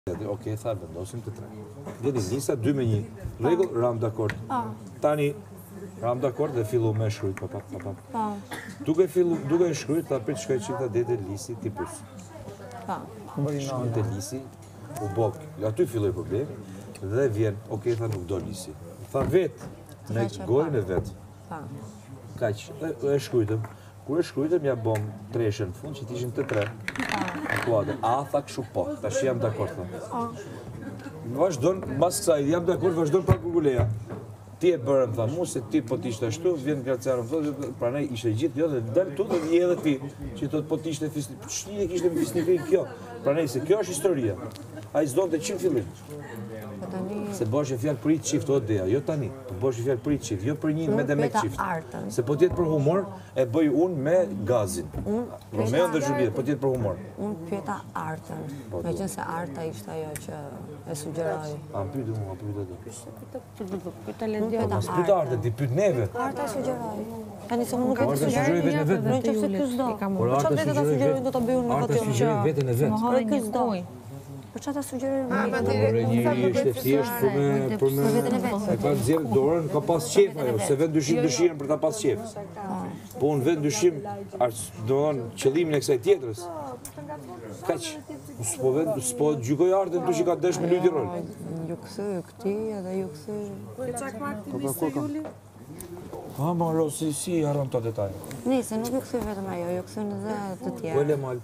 Okej, tha vendosim të tre. Djeli nisa 2-1. Rregull, ram dakord. Tani ram dakord dhe fillu me shkruajt pa. Duke shkruajt ta prit shkoj çikta dete Lisi ti pyet. Shkruajt e Lisi u bok. Aty filloi problemi dhe vjen, okej, tha nuk do Lisi. Tha vet me gojën e vet. Kaq, e shkruajtëm. Kur e shkruajtëm ja bom treshën në fund që t'ishin të tre. A tha kështu po, tash jam dakord tha. Vazhdon, mbas kësaj jam dakord, vazhdon pra Kukuleja. Ti e bërëm tha mu se ti po t'ishte ashtu, vjen Graciano thotë, pranaj ishte gjithë jo dhe dal tu dhe një edhe ti që thotë po t'ishte fisnikë kishte fisnikën kjo. Pranaj se kjo është historia. Ai s'donte çim fillim. Se bosh e fjalë për i qift o deja, jo tani, po bosh e fjalë për i qift, jo për një me dhe me qift. Se po tjetë për humor, e bëj unë me gazin. Romeo dhe Juliet, po tjetë për humor. Unë pyeta artën, me qënë se arta ishte ajo që e sugjeroj. A më pyte mu, a pyte do. Pyeta Lendio. Mas pyte artë, ti pyte neve. Arta e sugjeroj. Tani se unë nuk e të sugjeroj vetë në vetë. Në që se kjo s'do. Por arta sugjeroj vetë në vetë. Por kjo s'do. Për që ta sugjerojnë njëri ishte thjesht për me... E ka nëzirë dorën, ka pas qef ajo, se vend dyshim për ta pas qef. Po unë vend dyshim, do në qëllimin e kësaj tjetërës. Kaq, s'po gjykoj artën të që ka desh me lujti rol. Ju këthë këti edhe ju këthë... Për qak më aktiviste, Juli? Ha, ma ro, si haron të detaj. Nise, nuk ju këthë vetëm ajo, ju këthë në dhe të tjerë. Kuele mal.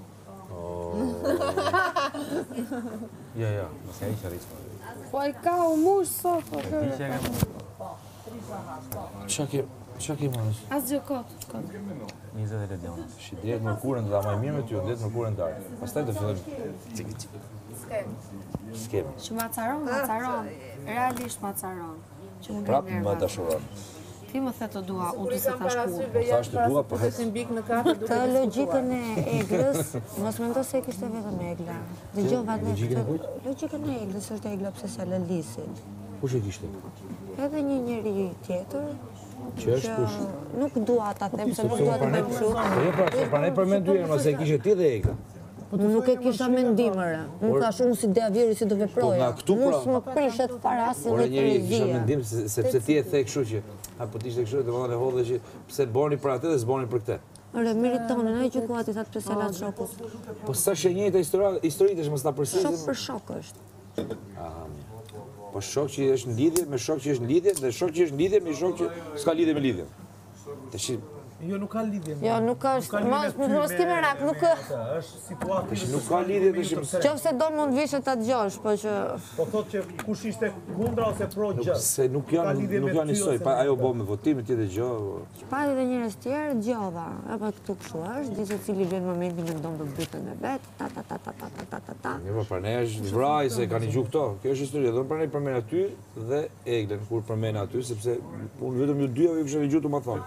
Ja, nëse e që rrisë. Po e ka u mush sot, po kërë. Qa ke marës? As gjë kot. 20 ledion. Shi drejt më kurën dhe ama i mirë me ty, drejt më kurën darë. Pastaj të fillim skemi. Që macaron. Realisht macaron. Prapë më dashuron. Ti më the të dua, unë të se thash ku. Po thash të dua, po Të logjikën e eglës, mos mendo se kishte vetëm egla. Dëgjova logjikën e eglës është egla pse se Lisit. Kush e kishte? Edhe një njeri tjetër, që është kush? Nuk dua ta them se nuk dua të bëjmë kështu. Jo, pra ne përmend dy herë, se kishe ti dhe egla. Nuk e kisha mendimëre. Unë thash unë si Deaviri si do veproja. Mos më prishet fare asnjë Ora njëri kisha poezia. mendim sepse ti e the kështu që po t'ishte kështu dhe vëllai e hodhe që pse boni për atë dhe s'boni për këtë. Ore meritonën ai gjykati thatë pse salat shokut. Po sa shenjeta historitë është mos ta përsërisim. Shok për shok është. Po shok që është në lidhje me shok që është në lidhje dhe shok që është në lidhje me shok që s'ka lidhje me lidhje. Tash Jo, nuk ka lidhje. Jo, nuk është, mos kemi rak, nuk është situatë. tash nuk ka lidhje tash. Qofse do mund vishë ta dëgjosh, po që Po thotë që kush ishte kundra ose pro gjë. Se nuk janë njësoj, pa ajo bo me votime tjetë gjë. pati dhe njerëz tjerë dëgjova. Apo këtu kështu është, di se cili vjen momenti në ndon për butën e vet, ta. Jo, po pra ne është vraj se kanë gjuhë këto. Kjo është historia. Do pra ne përmend aty dhe Eglen kur përmend aty sepse unë vetëm ju dy ajo kisha gjuhë të ma thonë.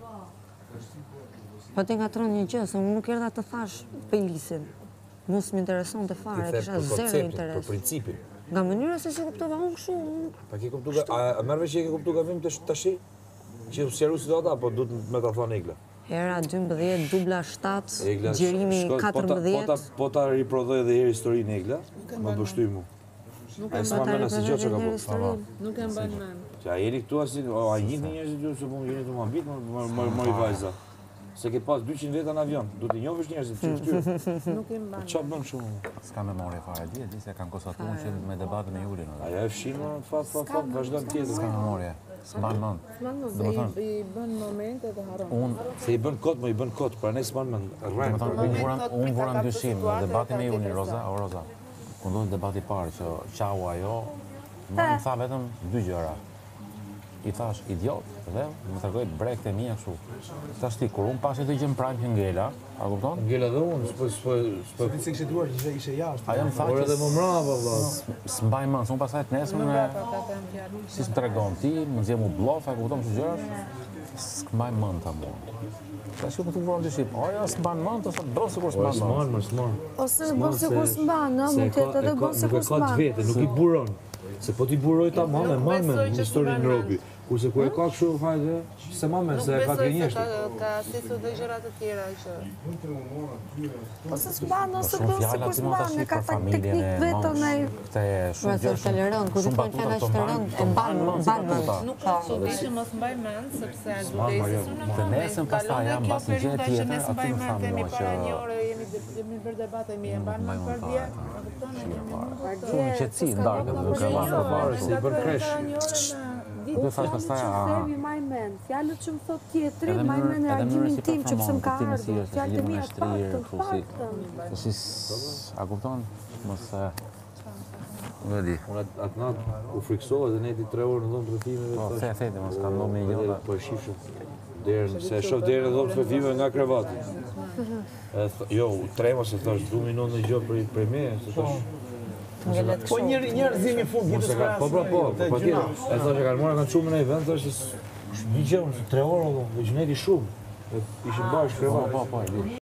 Po ti ngatron një gjë, se unë nuk erdha të thash për Lisin. Mos më intereson të fare, kisha zero interes. Për principin. Nga mënyra se si kuptova unë kështu. Pa ke kuptuar, a merr vesh që ke kuptuar gavim tash? Që sqaru situata apo duhet me ta thonë Egla? Hera 12, dubla 7, gjerimi 14. Po ta riprodhoj edhe herë historinë Egla, më bështyj mu. Ai s'ma mend asnjë gjë që ka bërë. Nuk e mban mend. Që a jeni këtu asi, a jeni njerëzit ju se po jeni të më ambit, mori vajza. Se ke pas 200 veta në avion, du t'i njohësh njerëzit që këtyre. Nuk e mban. Qa bën shumë? S'ka memorie fare, di se kanë konstatuar që me debatin e Julin. Aja e fshinë, fat, vazhdojnë tjetër. S'ka memorie, s'mban mend. I bën momente dhe haron. Se i bën kot, më i bën kot, pra ne s'man më rrën. Unë vura në dyshim në debatin e Julin, Roza, ku ndodhi debati i parë që qau ajo, më tha vetëm dy gjëra. I thash idiot dhe më tregoi brekt e mia kështu. Tash ti kur un pasi të gjën prajm që ngela, a kupton? Ngela dhe unë, s'po Se kishte duar që ishe jashtë. Ajo më tha por edhe që më mbrapa valla. s'mbaj mend, unë pastaj të nesër me si më tregon ti, më nxjerr mu blof, a kupton çu gjëra? S'mbaj mend ta mua. Tash ku më të vron dyshim. Ajo s'mban mend ose do sikur s'mban mend. S'mon. Ose bën sikur s'mban, ëh, mund të jetë edhe bën sikur Nuk e ka të s'mban. vete, nuk i buron. Se po t'i buroj ta manë me historinë në robi. Kurse kur e ka kështu, hajde, se ma me, Nuk se e ka të besoj se gënjeshtë. ka asesu dhe gjëra të tjera që... Po Ose s'mban, ose Shumë do fjalla sikur ti mos s'mban, tash ne ka për ta familjen teknik e vetëm mosh. ai. Këtë e shumë Pra, gjë. është tolerant, kur ti thon fjala është rënd, e mban mend. Nuk ka çudi që mos mbaj mend, sepse vdesës në Të nesën pastaj jam mbas një gjë tjetër, aty më thamë mua që para një ore jemi bërë debate, mi e mban mend për dje. shumë qetësi ndarkët dhe ka marrë Përpara se i bën kresh. Do thash pastaj Servi maj mend, fjalët që më thot tjetri, Edhe maj mend edhe reagimin mënyrë si tim që pse më ka performon, ardhur, kuptimi fjalët e si mia është, të paktën, kështu si- paktën. si a kupton? Mos nuk e di. Unë atë natë u friksova dhe neti 3 orë në dhomë të rëfimeve. Po, theti, mos ka ndodhur me gjë. Po e shifshëm. Se e shoh deri në dhomë të rëfimeve nga krevati. Jo, trema se thash 2 minutë në gjë për me, se thash... Po njerëzimi fund vitës pra. Po, patjetër. E thash e kanë marrë kanë çumë në një vend, thash një gjë, 3 orë, dhe gjëneti shumë. Ishim bashkë krevati. Po, e di.